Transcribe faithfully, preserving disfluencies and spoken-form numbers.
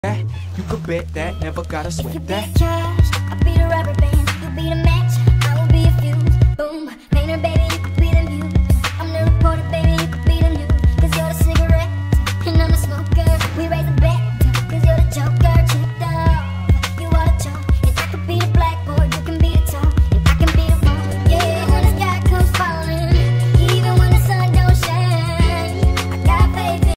that. You could bet that, never gotta If you sweat be that. the cash, I'll be the rubber band. You be the man.